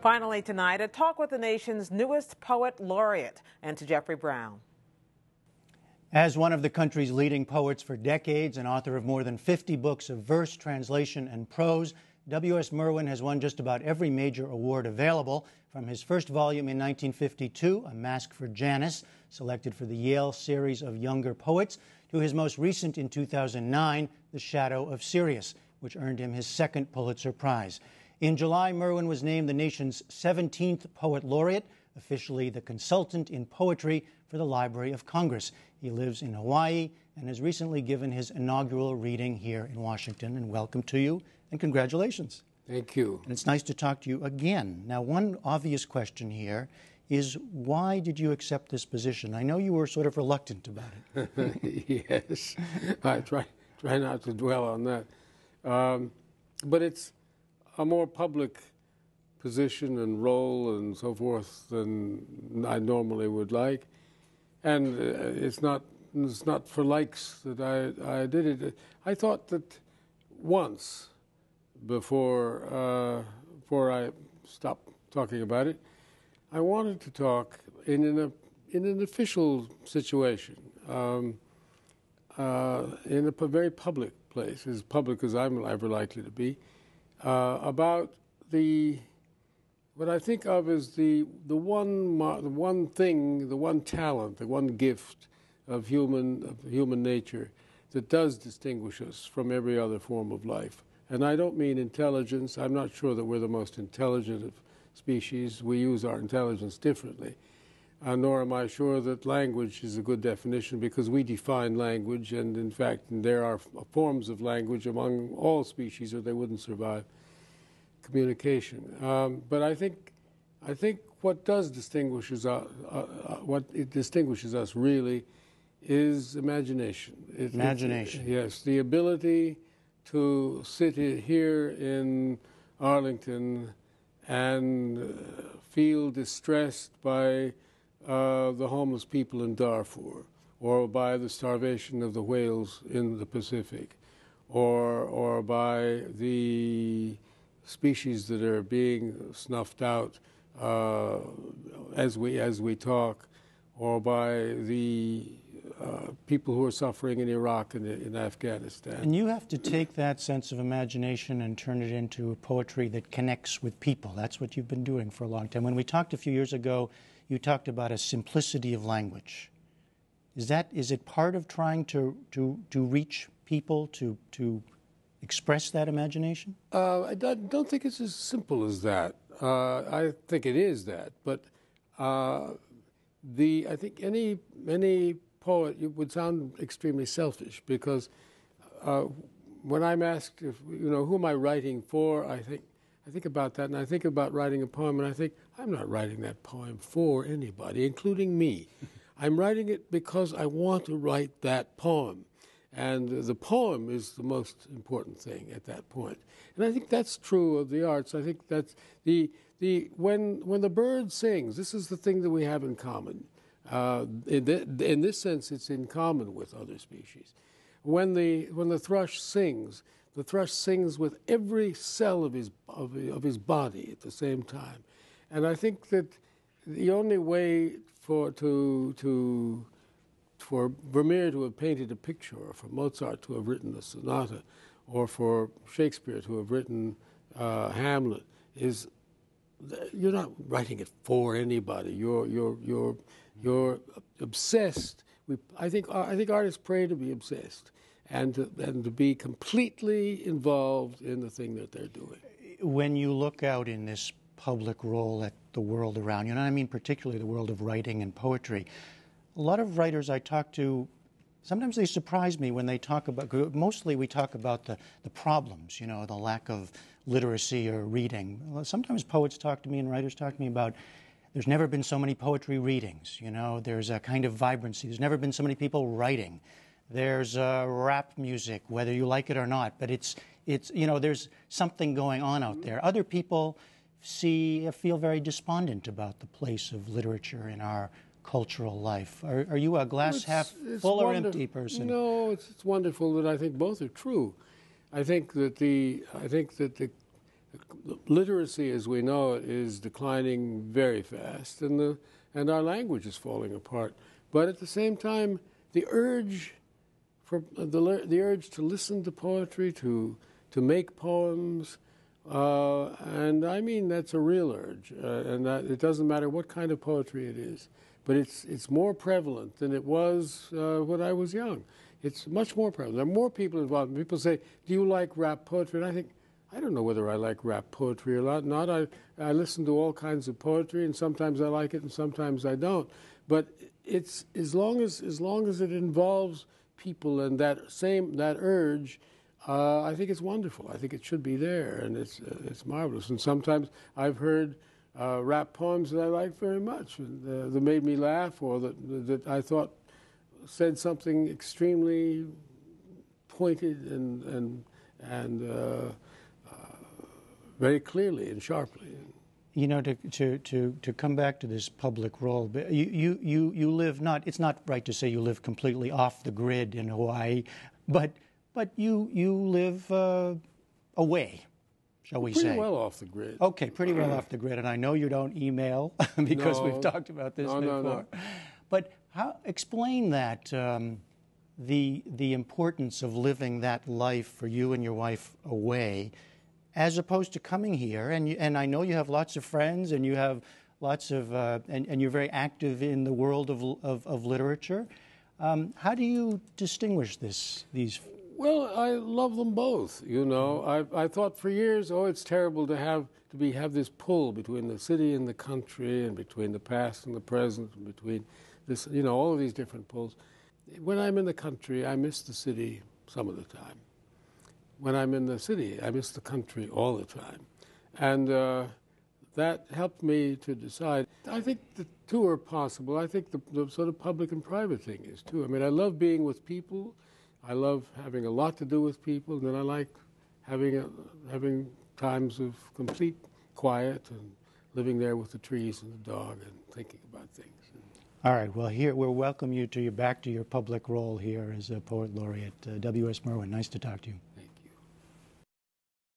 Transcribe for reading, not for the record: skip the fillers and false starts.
Finally tonight, a talk with the nation's newest poet laureate, and to Jeffrey Brown. As one of the country's leading poets for decades and author of more than 50 books of verse, translation, and prose, W.S. Merwin has won just about every major award available, from his first volume in 1952, A Masque for Janus, selected for the Yale Series of Younger Poets, to his most recent in 2009, The Shadow of Sirius, which earned him his second Pulitzer Prize. In July, Merwin was named the nation's 17th Poet Laureate, officially the consultant in poetry for the Library of Congress. He lives in Hawaii and has recently given his inaugural reading here in Washington. And welcome to you, and congratulations. Thank you. And it's nice to talk to you again. Now, one obvious question here is, why did you accept this position? I know you were sort of reluctant about it. Yes, I try not to dwell on that. But it's a more public position and role and so forth than I normally would like, and it's not for likes that I did it. I thought that once before I stopped talking about it, I wanted to talk in an official situation, in a very public place, as public as I'm ever likely to be, about what I think of as the one thing, the one talent, the one gift of human nature that does distinguish us from every other form of life. And I don't mean intelligence. I'm not sure that we're the most intelligent of species. We use our intelligence differently. Nor am I sure that language is a good definition, because we define language, and in fact there are forms of language among all species or they wouldn't survive communication. But I think what distinguishes us really is imagination. Imagination. Yes, the ability to sit here in Arlington and feel distressed by the homeless people in Darfur, or by the starvation of the whales in the Pacific, or by the species that are being snuffed out as we talk, or by the people who are suffering in Iraq and in Afghanistan. And you have to take that sense of imagination and turn it into a poetry that connects with people. That's what you've been doing for a long time. When we talked a few years ago, you talked about a simplicity of language. Is it part of trying to reach people, to express that imagination? I don't think it's as simple as that. I think it is that, but I think any poet would sound extremely selfish, because when I'm asked who am I writing for, I think about that, and I think about writing a poem, and I think, I'm not writing that poem for anybody, including me. I'm writing it because I want to write that poem. And the poem is the most important thing at that point. And I think that's true of the arts. I think that's when the bird sings, this is the thing that we have in common. In this sense, it's in common with other species. When the thrush sings with every cell of his body at the same time. And I think that the only way for Vermeer to have painted a picture, or for Mozart to have written a sonata, or for Shakespeare to have written Hamlet, is you're not writing it for anybody. You're obsessed. I think artists pray to be obsessed and to be completely involved in the thing that they're doing. When you look out in this public role at the world around you, and I mean particularly the world of writing and poetry, a lot of writers I talk to, sometimes they surprise me when they talk about, mostly we talk about the problems, the lack of literacy or reading. Sometimes poets talk to me and writers talk to me about, there's never been so many poetry readings, there's a kind of vibrancy. There's never been so many people writing. There's rap music, whether you like it or not, but it's there's something going on out there. Other people feel very despondent about the place of literature in our cultural life. Are you a glass half full or empty person? No, it's wonderful that I think both are true. I think that the literacy as we know it is declining very fast, and our language is falling apart. But at the same time, the urge to listen to poetry, to make poems, and I mean that's a real urge, and that it doesn't matter what kind of poetry it is, but it's more prevalent than it was when I was young. It's much more prevalent. There are more people involved. People say, "Do you like rap poetry?" And I think, I don't know whether I like rap poetry or not. I listen to all kinds of poetry, and sometimes I like it, and sometimes I don't. But it's as long as it involves people and that urge, I think it's wonderful. I think it should be there, and it's marvelous. And sometimes I've heard rap poems that I like very much, that made me laugh, or that I thought said something extremely pointed and very clearly and sharply. You know, to come back to this public role, you live not. It's not right to say you live completely off the grid in Hawaii, but you live away, shall we say? Pretty well off the grid. Okay, pretty well off the grid, and I know you don't email because we've talked about this before. No. But explain that the importance of living that life for you and your wife away, as opposed to coming here, and I know you have lots of friends, and you have lots of, and you're very active in the world of literature. How do you distinguish these? Well, I love them both. You know, I thought for years, it's terrible to have this pull between the city and the country, and between the past and the present, and between this, all of these different pulls. When I'm in the country, I miss the city some of the time. When I'm in the city, I miss the country all the time. And that helped me to decide. I think the two are possible. I think the sort of public and private thing is too. I mean, I love being with people. I love having a lot to do with people. And then I like having times of complete quiet and living there with the trees and the dog and thinking about things. All right. Well, here we'll welcome you back to your public role here as a Poet Laureate. W.S. Merwin, nice to talk to you.